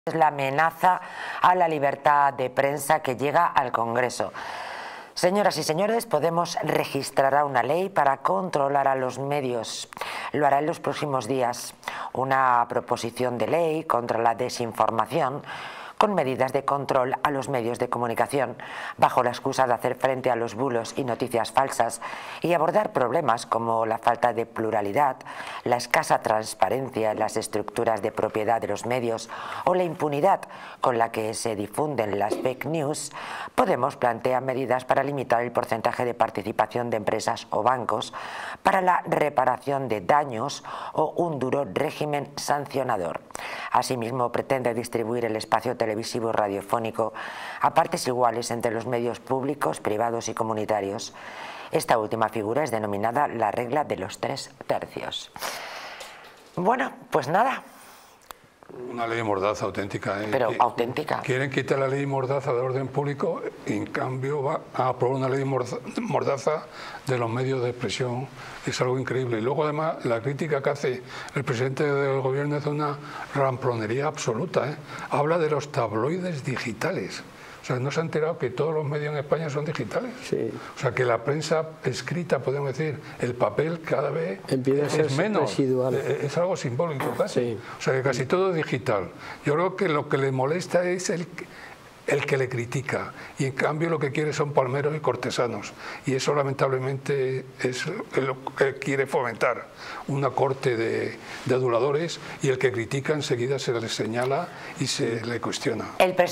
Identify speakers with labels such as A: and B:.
A: Es la amenaza a la libertad de prensa que llega al Congreso. Señoras y señores, Podemos registrará una ley para controlar a los medios. Lo hará en los próximos días. Una proposición de ley contra la desinformación con medidas de control a los medios de comunicación, bajo la excusa de hacer frente a los bulos y noticias falsas y abordar problemas como la falta de pluralidad, la escasa transparencia en las estructuras de propiedad de los medios o la impunidad con la que se difunden las fake news. Podemos plantear medidas para limitar el porcentaje de participación de empresas o bancos, para la reparación de daños o un duro régimen sancionador. Asimismo, pretende distribuir el espacio televisivo y radiofónico a partes iguales entre los medios públicos, privados y comunitarios. Esta última figura es denominada la regla de los 3/3. Bueno, pues nada.
B: Una ley mordaza auténtica.
A: Pero auténtica.
B: Quieren quitar la ley mordaza de orden público y en cambio va a aprobar una ley mordaza de los medios de expresión. Es algo increíble. Y luego además la crítica que hace el presidente del gobierno es una ramplonería absoluta. Habla de los tabloides digitales. O sea, ¿no se ha enterado que todos los medios en España son digitales?
C: Sí.
B: O sea, que la prensa escrita, podemos decir, el papel cada vez
C: empieza a ser
B: es menos.
C: residual.
B: Es algo simbólico casi.
C: Sí.
B: O sea, que casi todo es digital. Yo creo que lo que le molesta es el que le critica, y en cambio lo que quiere son palmeros y cortesanos, y eso lamentablemente es lo que quiere fomentar, una corte de aduladores, y el que critica enseguida se le señala y se le cuestiona.